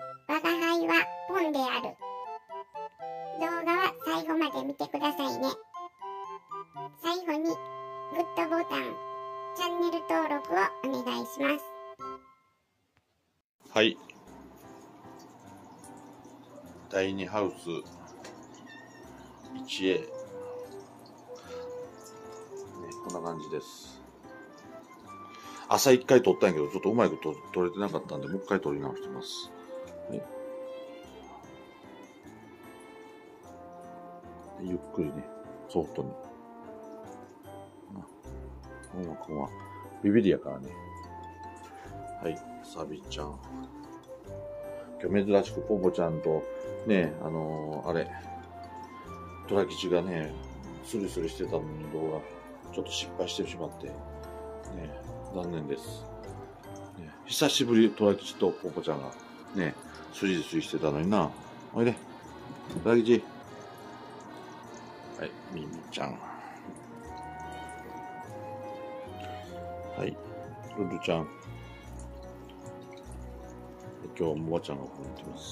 我が輩はポンである。動画は最後まで見てくださいね。最後にグッドボタン、チャンネル登録をお願いします。 はい。第2ハウス 1A、ね、こんな感じです。朝1回撮ったんやけど、ちょっとうまいこと撮れてなかったんで、もう一回撮り直してます。ね、ゆっくりね、ソフトに。こんはビビリやからね。はい、サビちゃん。今日珍しくポポちゃんと、ね、あれ、トラ吉がね、スリスリしてた動画、ちょっと失敗してしまって、ね、残念です。ね、久しぶり、トラ吉とポポちゃんが、ね、スリスリしてたのにな。おいで、トラ吉。はい、ミミちゃん。はい、ルルちゃん。今日もおばちゃんがこう見てます。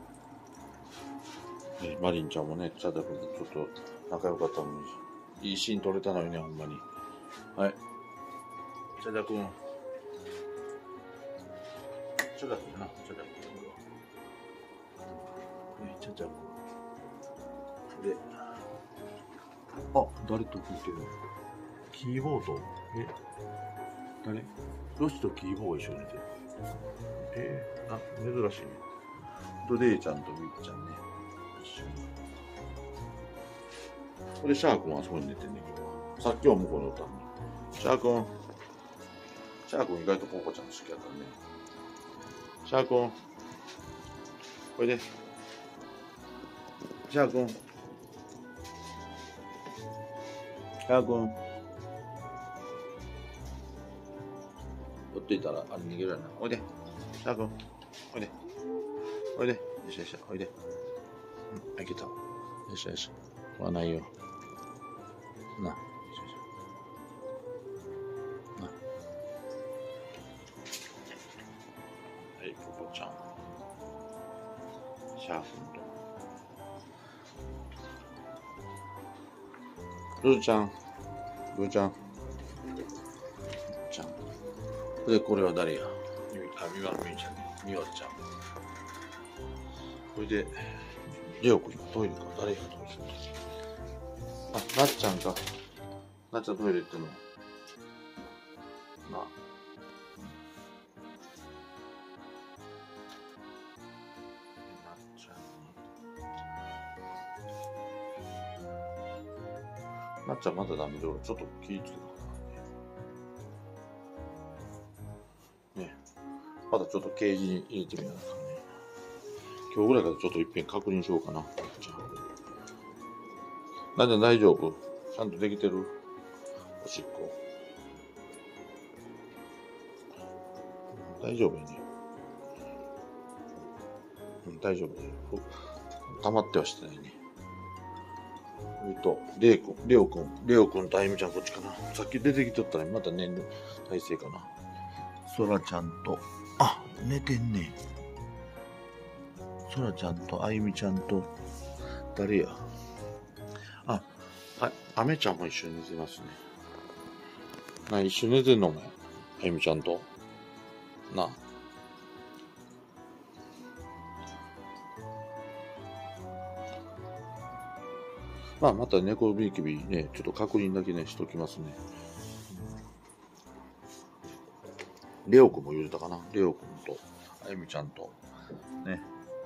マリンちゃんもね、チャダ君とちょっと仲良かったのに、いいシーン撮れたのにね、ほんまに。はい。チャダ君。チャダ君やな、チャダ君。ね、チャダ君。で、あ、誰と聞いてるの？キーボード？誰？ロシとキーボード一緒に寝てる。あ、珍しいね。と、レイちゃんとミッちゃんね。一緒に。これ、シャー君はあそこに寝てんねんけど。さっきは向こうにおったのに。シャー君。シャー君意外とポポちゃん好きやからね。シャー君。これで。シャー君。シャー君。寄っていたら、あれ逃げられない。おいで。シャー君。おいで。おいで。よいしょよいしょ。おいで。うん、いけた。よいしょよいしょ。食わないよ。な。よいしょよいしょ。な。はい、ポポちゃん。シャー君と。ルーちゃん。ルーちゃん。ちゃん。で、これは誰や？みわみちゃんね。みわちゃん。これで、レオ君今トイレか。誰がトイレ行った？あ、なっちゃんか。なっちゃんトイレ行ってんの？なあ。なっちゃんまだダメで、俺ちょっと気ぃつけたからね。ね。まだちょっとケージに入れてみようかね。今日ぐらいからちょっと一遍確認しようかな。なっちゃん大丈夫？ちゃんとできてる？おしっこ。大丈夫やね。大丈夫だよ。溜まってはしてないね。レオくんとあゆみちゃんこっちかな。さっき出てきとったらまた寝る体勢かな。そらちゃんと、あ、寝てんね。そらちゃんとあゆみちゃんと、誰や？あめちゃんも一緒に寝てますね。一緒に寝てんのもあゆみちゃんと。な。まあ、また猫ビキビね、ちょっと確認だけね、しときますね。レオくんも言うたかな。レオくんと、あゆみちゃんと、ね。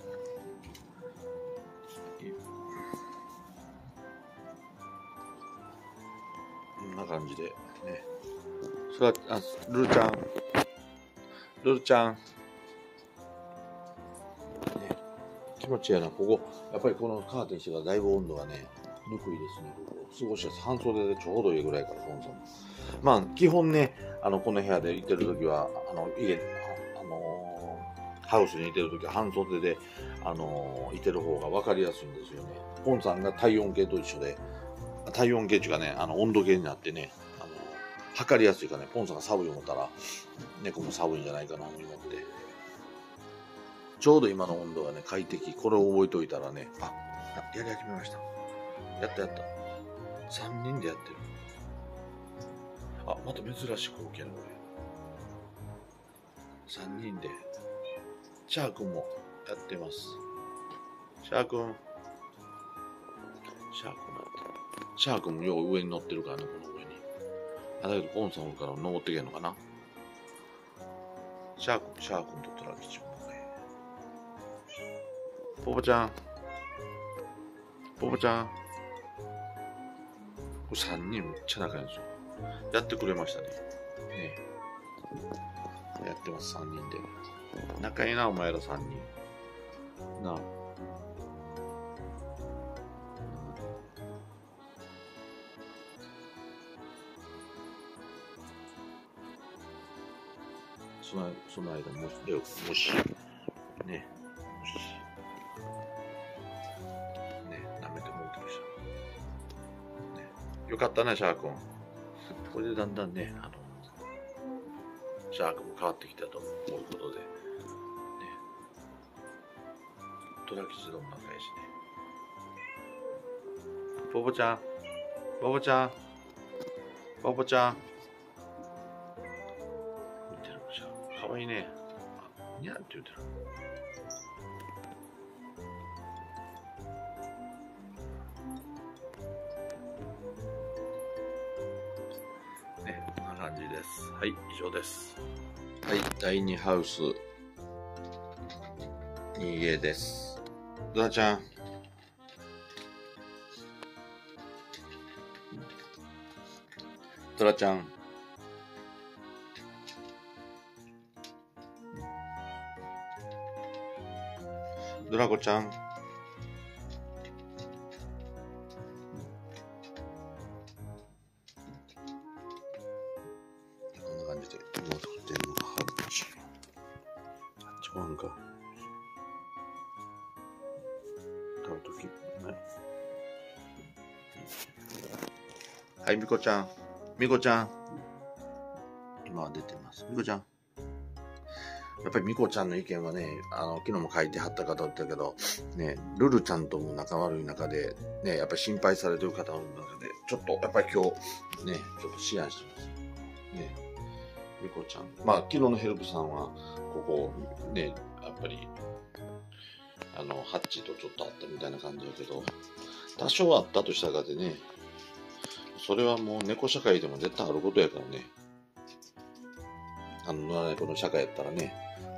こんな感じで、ね。それは、ルーちゃん。ルーちゃん。ね。気持ちいいやな、ここ。やっぱりこのカーテンしてからだいぶ温度がね、ぬくいですね、ここ。過ごしやすい。半袖でちょうどいいぐらいから、ポンさん。まあ、基本ね、この部屋でいてるときは、ハウスにいてるときは半袖で、いてる方が分かりやすいんですよね。ポンさんが体温計と一緒で、体温計っていうかね、温度計になってね、測りやすいからね、ポンさんが寒い思ったら、猫も寒いんじゃないかなと思って。 ちょうど今の温度がね、快適。これを覚えておいたらね、やり始めました。やった。3人でやってる。また珍しく起きるこれ。3人で。シャー君もやってます。シャー君もよう上に乗ってるからね、この上に。だけど、ポンさんから登ってけんのかな。シャー君とトラキチもね。ポポちゃん。これ3人めっちゃ仲いいんですよ。やってくれましたね。やってます、3人で。仲いいな、お前ら3人。なあ。その間もし、ね、舐めてもうてるし。よかったね、シャー君。これでだんだんね、シャークも変わってきたということで、ね、トラキチドも仲いいしね。ポポちゃん。見てるシャーク。かわいいね。にゃんって言うてる。こんな感じです。はい、以上です。はい、第2ハウス、2A です。ドラちゃん。ドラコちゃん。はい、みこちゃん。今は出てます。みこちゃん。やっぱりみこちゃんの意見はね、昨日も書いてはった方だったけど、ね、ルルちゃんとも仲悪い中で、ね、やっぱり心配されてる方の中で、ちょっとやっぱり今日、ね、ちょっと思案してます。ね、みこちゃん。昨日のヘルプさんは、ここ、ね、やっぱり、ハッチとちょっとあったみたいな感じだけど、多少あったとしたかでね、それはもう猫社会でも絶対あることやからね。野良猫の社会やったらね。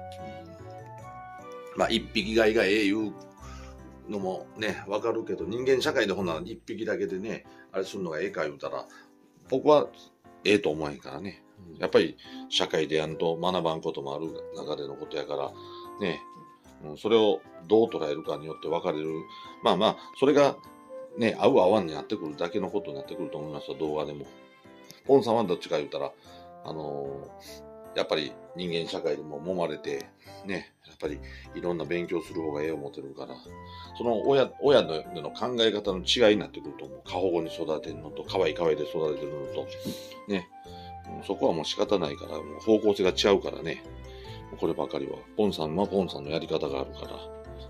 一匹飼いがいうのもね、わかるけど、人間社会でほんなら一匹だけでね、あれするのがか言うたら、僕はと思えへんからね。やっぱり社会でやんと学ばんこともある中でのことやから、ね、それをどう捉えるかによって分かれる。それが、ね、合う合わんになってくるだけのことになってくると思いますよ、動画でも。ポンさんはどっちか言うたら、やっぱり人間社会でも揉まれて、ね、やっぱりいろんな勉強する方が思ってるから、その親の考え方の違いになってくると思う。過保護に育てるのと、可愛いで育てるのと、ね、そこはもう仕方ないから、もう方向性が違うからね、こればかりは。ポンさんはポンさんのやり方があるから、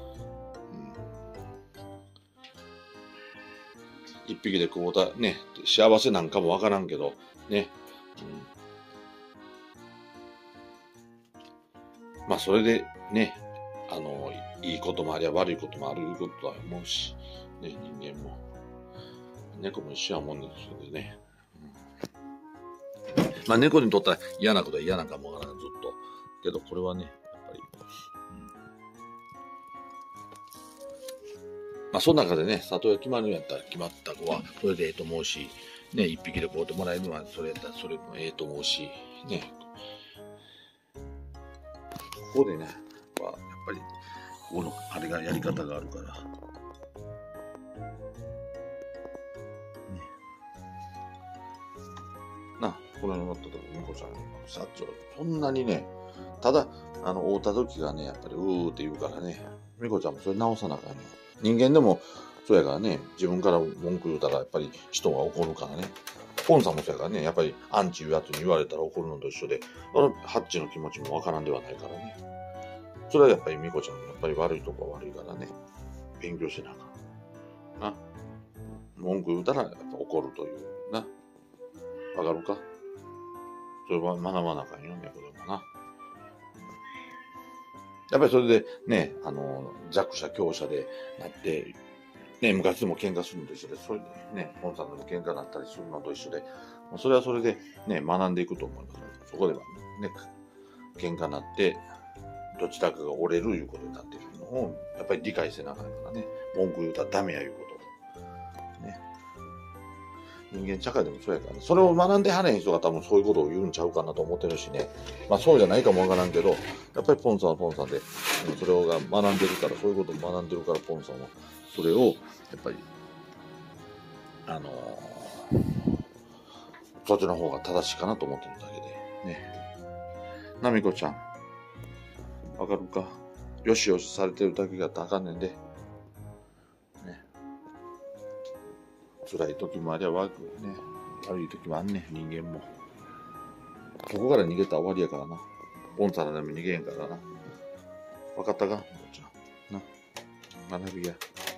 一匹でこうたね、幸せなんかもわからんけど、ね。それでね、いいこともありゃ悪いこともあることは思うし、ね、人間も。猫も一緒やもんですよね。猫にとったら嫌なことは嫌なんかもわからん、ずっと。けど、これはね、やっぱり。その中でね、里親決まるんやったら決まった子は、それでと思うし、ね、一匹でこうてもらえるのは、それやったらそれもと思うし、ね。ここでね、やっぱり、この、あれがやり方があるから。ね。これに乗った時に、みこちゃん、社長、そんなにね、ただ、会った時がね、やっぱり、って言うからね、みこちゃんもそれ直さなあかんよ。人間でも、そうやからね、自分から文句言うたら、やっぱり人が怒るからね。ポンさんもそうやからね、やっぱりアンチいうやつに言われたら怒るのと一緒で、ハッチの気持ちもわからんではないからね。 それはやっぱりみこちゃんやっぱり悪いとこは悪いからね、勉強しなあかんな。文句言うたらやっぱ怒るというな。わかるか？それは学ばなあかんよ、猫でもな。やっぱりそれでね、弱者強者でなって、ね、昔でも喧嘩するのと一緒で、それでね、ポンさんでも喧嘩になったりするのと一緒で、それはそれでね、学んでいくと思います。そこではね、喧嘩になって、どちらかが折れるいうことになっているのを、やっぱり理解せなあかんからね、文句言うたらダメやいうことを。ね。人間社会でもそうやからね。それを学んではれへん人が多分そういうことを言うんちゃうかなと思ってるしね。まあそうじゃないかもわからんけど、やっぱりポンさんはポンさんで、それを学んでるから、そういうことを学んでるから、ポンさんは、それを、やっぱり、そっちの方が正しいかなと思ってるだけで。ね。なみこちゃん、わかるか？よしよしされてるだけがあかんねんで。ね。辛い時もありゃ悪い時もあんねん、人間も。そこから逃げたら終わりやからな。ポンさんでも逃げへんからな。わかったか？みこちゃん。な。学びや。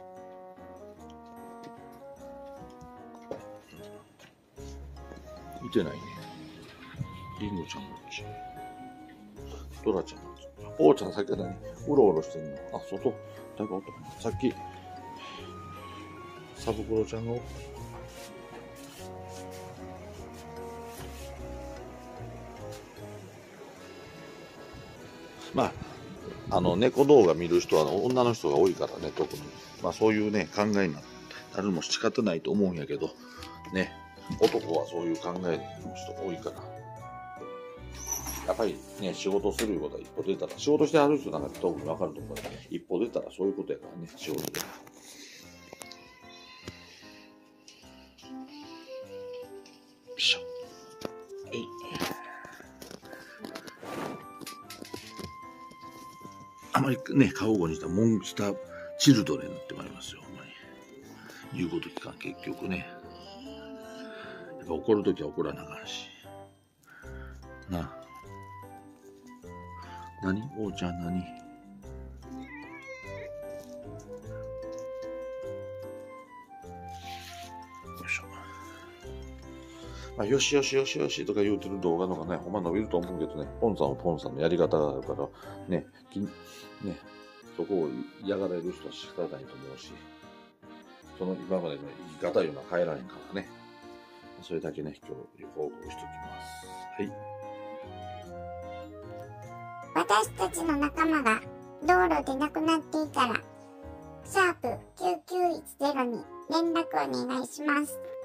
見てないね。リンゴちゃんこっち。ドラちゃんこっち。おーちゃんさっき何うろうろしてんの？あ、外。誰かおった。さっき、サブクロちゃんがおった。まあ、猫動画見る人は女の人が多いからね、特に。まあそういうね、考えになるのも仕方ないと思うんやけど、ね、男はそういう考えの人が多いから。やっぱりね、仕事することは一歩出たら、仕事してある人なんか特に分かると思うから、一歩出たらそういうことやからね、仕事で。よいしょ。えい。あまりね、過保護にしたモンスターチルドレンになってまいりますよ、ほんまに。言うこと聞かん、結局ね。やっぱ怒るときは怒らなあかんし。なあ。何？おーちゃん何？よいしょ。まあ、よしよしよしよしとか言うてる動画の方がね、ほんま伸びると思うけどね、ポンさんはポンさんのやり方があるから、ね、そこを嫌がられる人は仕方ないと思うし、その今までの生き方いうのは変えられんからね。それだけね、今日報告しておきます。はい。 私たちの仲間が道路で亡くなっていたら、#9910に連絡お願いします。